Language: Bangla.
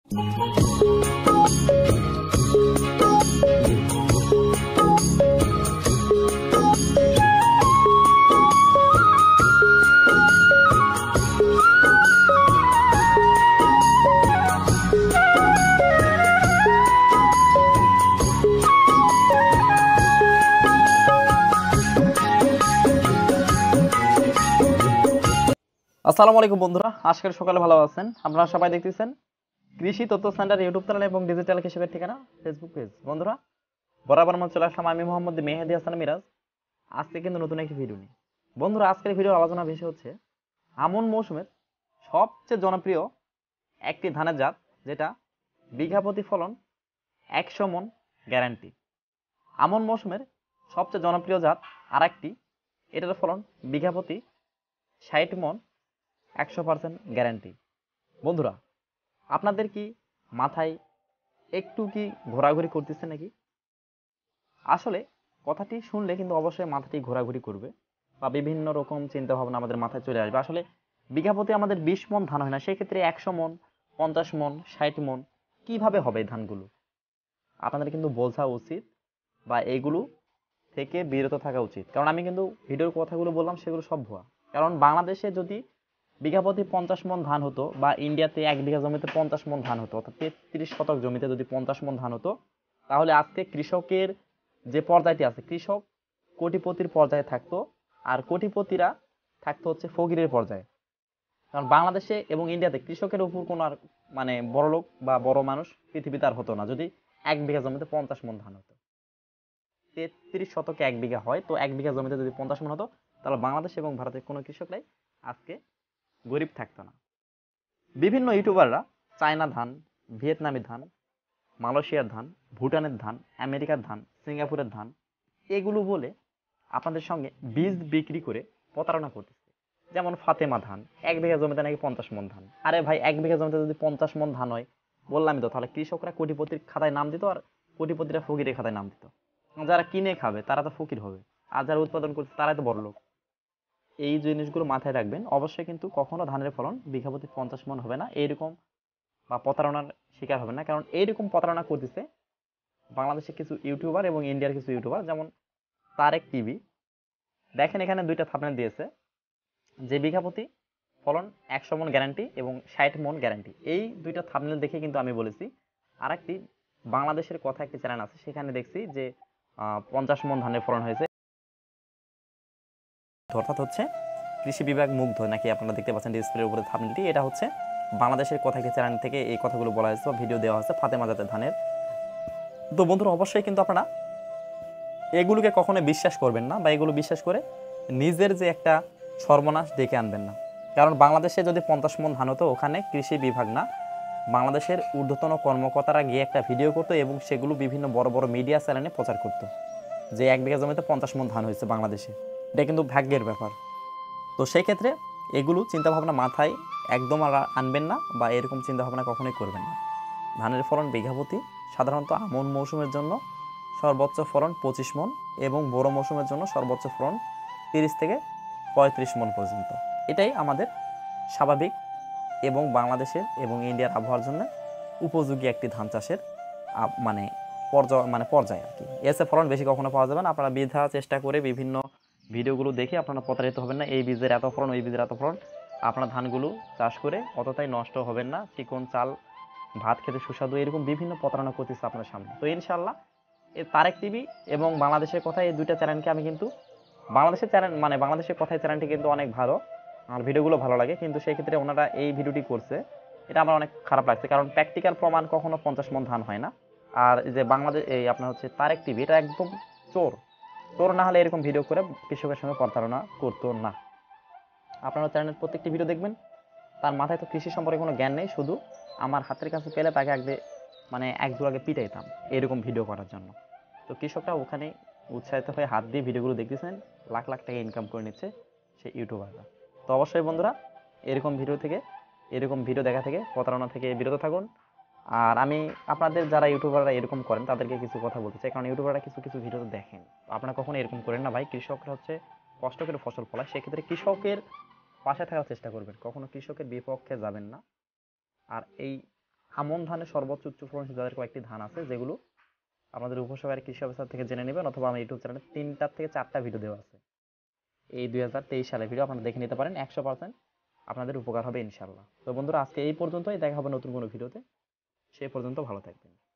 আসসালামু আলাইকুম বন্ধুরা, আশা করি সকালে ভালো আছেন। আপনারা সবাই দেখতেছেন কৃষি তথ্য সেন্টার ইউটিউব চ্যানেল এবং ডিজিটাল কৃষকের ঠিকানা ফেসবুক পেজ। বন্ধুরা, বরাবর মতো চলে আসলাম আমি মোহাম্মদ মেহেদি হাসান মিরাজ। আজকে কিন্তু নতুন একটি ভিডিও নিয়ে। বন্ধুরা, আজকের ভিডিওর আলোচনা বিষয় হচ্ছে আমন মৌসুমের সবচেয়ে জনপ্রিয় একটি ধানের জাত, যেটা বিঘা প্রতি ফলন 100 মন গ্যারান্টি। আমন মৌসুমের সবচেয়ে জনপ্রিয় জাত আর একটি, এটার ফলন বিঘা প্রতি 60 মন 100% গ্যারান্টি। বন্ধুরা, আপনাদের কি মাথায় একটু কি ঘোরাঘুরি করতেছে নাকি? আসলে কথাটি শুনলে কিন্তু অবশ্যই মাথাটি ঘোরাঘুরি করবে বা বিভিন্ন রকম চিন্তা ভাবনা আমাদের মাথায় চলে আসবে। আসলে বিঘা প্রতি আমাদের 20 মন ধান হয় না, সেক্ষেত্রে 100 মন, 50 মন, 60 মন কিভাবে হবে এই ধানগুলো? আপনাদের কিন্তু বোঝা উচিত বা এগুলো থেকে বিরত থাকা উচিত। কারণ আমি কিন্তু ভিডিওর কথাগুলো বললাম সেগুলো সব ভুয়া। কারণ বাংলাদেশে যদি বিঘা প্রতি 50 মন ধান হতো, বা ইন্ডিয়াতে 1 বিঘা জমিতে 50 মন ধান হতো, অর্থাৎ 33 শতক জমিতে যদি 50 মন ধান হতো, তাহলে আজকে কৃষকের যে পর্যায়টি আছে, কৃষক কোটিপতির পর্যায়ে থাকতো, আর কোটিপতিরা থাকতো হচ্ছে ফকিরের পর্যায়ে। কারণ বাংলাদেশে এবং ইন্ডিয়াতে কৃষকের উপর কোনো আর মানে বড় লোক বা বড় মানুষ পৃথিবীতে আর হতো না যদি 1 বিঘা জমিতে 50 মন ধান হতো। 33 শতকে 1 বিঘা হয়, তো 1 বিঘা জমিতে যদি 50 মন হতো, তাহলে বাংলাদেশ এবং ভারতের কোনো কৃষকরাই আজকে গরিব থাকতো না। বিভিন্ন ইউটিউবাররা চায়না ধান, ভিয়েতনামি ধান, মালয়েশিয়ার ধান, ভুটানের ধান, আমেরিকার ধান, সিঙ্গাপুরের ধান এগুলো বলে আপনাদের সঙ্গে বীজ বিক্রি করে প্রতারণা করতেছে। যেমন ফাতেমা ধান, 1 বিঘা জমিতে নাকি 50 মন ধান। আরে ভাই, 1 বিঘা জমিতে যদি 50 মন ধান হয়, বললামই তো, তাহলে কৃষকরা কোটিপতির খাতায় নাম দিত, আর কোটিপতিরা ফকিরের খাতায় নাম দিত। যারা কিনে খাবে তারা তো ফকির হবে, আর যারা উৎপাদন করছে তারাই তো বড় লোক। এই জিনিসগুলো মাথায় রাখবেন। অবশ্যই কিন্তু কখনো ধানের ফলন বিঘা প্রতি 50 মন হবে না, এইরকম বা প্রতারণার শিকার হবে না। কারণ এইরকম প্রতারণা করতেছে বাংলাদেশের কিছু ইউটিউবার এবং ইন্ডিয়ার কিছু ইউটিউবার, যেমন তারেক টিভি। দেখেন এখানে দুইটা থাম্বনেল দিয়েছে, যে বিঘা প্রতি ফলন 100 মন গ্যারান্টি এবং 60 মন গ্যারান্টি। এই দুইটা থাম্বনেল দেখে কিন্তু আমি বলেছি। আর একটি বাংলাদেশের কথা একটি চ্যানেল আছে, সেখানে দেখছি যে 50 মন ধানের ফলন হয়েছে, অর্থাৎ হচ্ছে কৃষি বিভাগ মুগ্ধ নাকি। আপনারা দেখতে পাচ্ছেন ডিসপ্লের উপরে থাম্বনেলটি, এটা হচ্ছে বাংলাদেশের কথা একটি চ্যানেল থেকে এই কথাগুলো বলা হয়েছে বা ভিডিও দেওয়া হয়েছে ফাতেমা জাতের ধানের। তো বন্ধুরা, অবশ্যই কিন্তু আপনারা এগুলোকে কখনো বিশ্বাস করবেন না, বা এগুলো বিশ্বাস করে নিজের যে একটা সর্বনাশ ডেকে আনবেন না। কারণ বাংলাদেশে যদি 50 মন ধান হতো, ওখানে কৃষি বিভাগ না, বাংলাদেশের ঊর্ধ্বতন কর্মকর্তারা গিয়ে একটা ভিডিও করতো এবং সেগুলো বিভিন্ন বড় বড় মিডিয়া চ্যানেলে প্রচার করতো যে 1 বিঘা জমিতে 50 মন ধান হয়েছে বাংলাদেশে। এটা কিন্তু ভাগ্যের ব্যাপার। তো সেই ক্ষেত্রে এগুলো চিন্তাভাবনা মাথায় একদম আর আনবেন না, বা এরকম চিন্তাভাবনা কখনোই করবেন না। ধানের ফলন বিঘা প্রতি সাধারণত আমন মৌসুমের জন্য সর্বোচ্চ ফলন 25 মন এবং বড় মৌসুমের জন্য সর্বোচ্চ ফলন 30 থেকে 35 মন পর্যন্ত। এটাই আমাদের স্বাভাবিক এবং বাংলাদেশের এবং ইন্ডিয়ার আবহাওয়ার জন্য উপযোগী একটি ধান চাষের পর্যায় আর কি। এসে ফলন বেশি কখনো পাওয়া যাবে না। আপনারা বৃথা চেষ্টা করে বিভিন্ন ভিডিওগুলো দেখে আপনারা প্রতারিত হবেন না। এই বীজের এত ফলন, ওই বীজের এত ফলন। আপনার ধানগুলো চাষ করে অতটাই নষ্ট হবেন না। চিকন চাল, ভাত খেতে সুস্বাদু, এরকম বিভিন্ন প্রতারণা করতেছে আপনার সামনে। তো ইনশাল্লাহ এই তারেক টিভি এবং বাংলাদেশের কথা, এই দুইটা চ্যানেলকে আমি কিন্তু বাংলাদেশের চ্যানেল বাংলাদেশের কথায় চ্যানেলটি কিন্তু অনেক ভালো, আমার ভিডিওগুলো ভালো লাগে, কিন্তু সেই ক্ষেত্রে ওনারা এই ভিডিওটি করছে, এটা আমার অনেক খারাপ লাগছে। কারণ প্র্যাকটিক্যাল প্রমাণ কখনো 50 মন ধান হয় না। আর যে বাংলাদেশ এই আপনার হচ্ছে তারেক টিভি, এটা একদম চোর। চোর না হলে এরকম ভিডিও করে কৃষকের সঙ্গে প্রতারণা করতো না। আপনারা চ্যানেলের প্রত্যেকটি ভিডিও দেখবেন, তার মাথায় তো কৃষি সম্পর্কে কোনো জ্ঞান নেই, শুধু আমার হাতের কাছে পেলে তাকে এক দু আগে পিটাইতাম এরকম ভিডিও করার জন্য। তো কৃষকরা ওখানে উৎসাহিত হয়ে হাত দিয়ে ভিডিওগুলো দেখতেছেন, লাখ লাখ টাকা ইনকাম করে নিচ্ছে সেই ইউটিউবাররা। তো অবশ্যই বন্ধুরা, এরকম ভিডিও দেখা থেকে, প্রতারণা থেকে বিরত থাকুন। আর আমি আপনাদের যারা ইউটিউবাররা এরকম করেন তাদেরকে কিছু কথা বলতে চাই। কারণ ইউটিউবাররা কিছু কিছু ভিডিও দেখেন, আপনারা কখনো এরকম করেন না ভাই। কৃষকরা হচ্ছে কষ্ট করে ফসল ফলায়, সেক্ষেত্রে কৃষকের পাশে থাকার চেষ্টা করবেন, কখনো কৃষকের বিপক্ষে যাবেন না। আর এই আমন ধানের সর্বোচ্চ উচ্চ ফলনশীল জাতের কয়েকটি ধান আছে, যেগুলো আমাদের উপসহকারী কৃষি অফিসার থেকে জেনে নেবেন, অথবা আমার ইউটিউব চ্যানেলে 3টা থেকে 4টা ভিডিও দেওয়া আছে এই 2023 সালের ভিডিও, আপনারা দেখে নিতে পারেন। 100% আপনাদের উপকার হবে ইনশাল্লাহ। তো বন্ধুরা, আজকে এই পর্যন্তই, দেখা হবে নতুন কোনো ভিডিওতে। সেই পর্যন্ত ভালো থাকবেন।